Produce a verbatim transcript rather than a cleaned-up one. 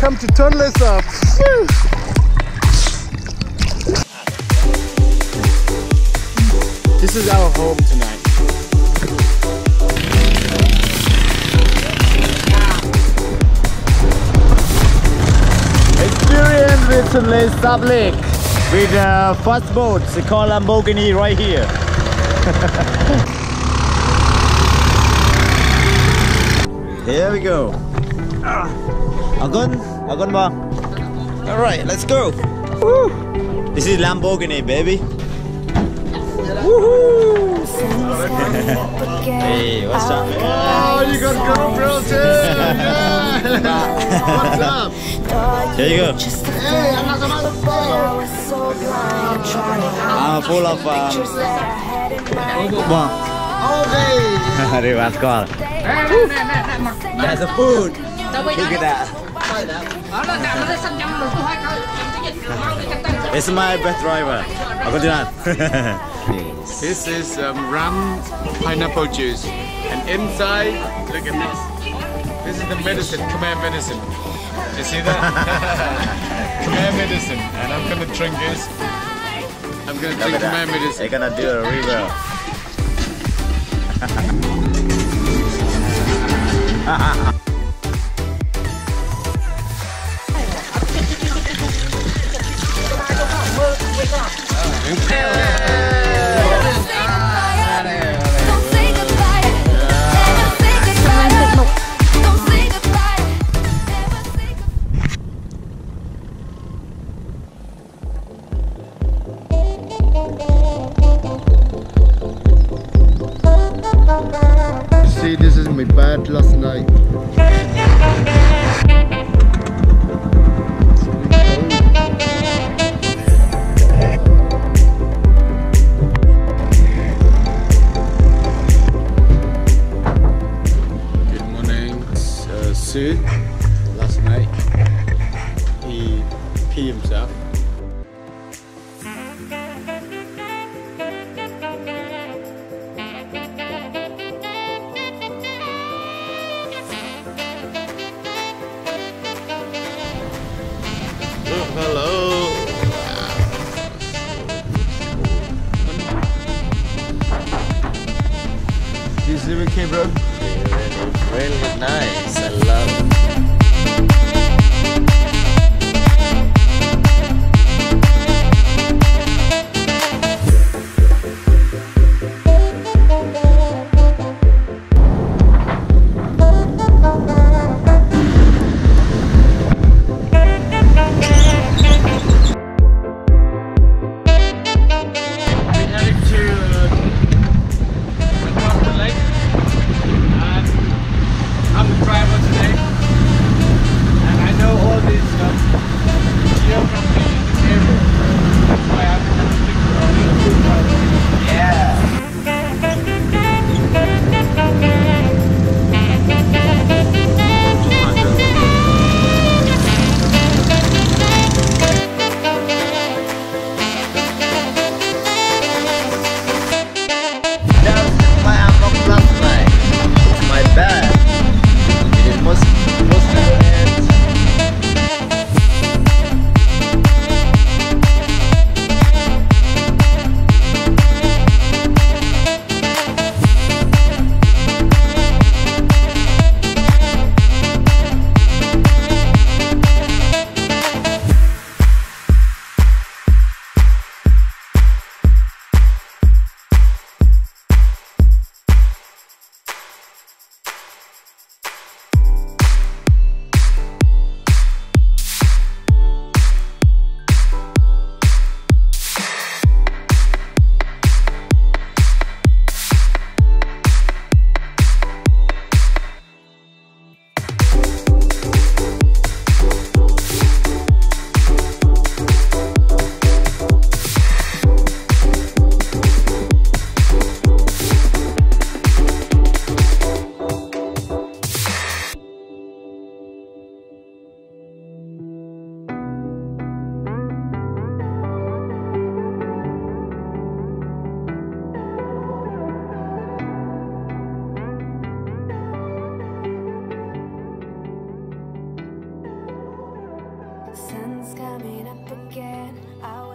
Welcome to Tonle Sap. This is our home tonight. Experience with Tonle Sap Lake with a fast boat, it's called Lamborghini right here. Here we go. Agun, Agun ba? All right, let's go. Woo. This is Lamborghini, baby. Woohoo! Hey, what's up, man? Oh, you got GoPro too! Yeah. What's up? Here you go. Hey, I'm not I'm full of um, okay. That's called. That's a food. Look at that. It's my best driver. This is um, rum pineapple juice, and inside, look at this. This is the medicine, Khmer medicine. You see that? Khmer medicine, and I'm gonna drink this. I'm gonna drink Khmer medicine. You're gonna do a river. See, this is my bed last night. Good morning. Uh, Sue, last night he peed himself. Hello. This is okay, bro. Really, really nice. I love it. I'm the driver. Sun's coming up again. I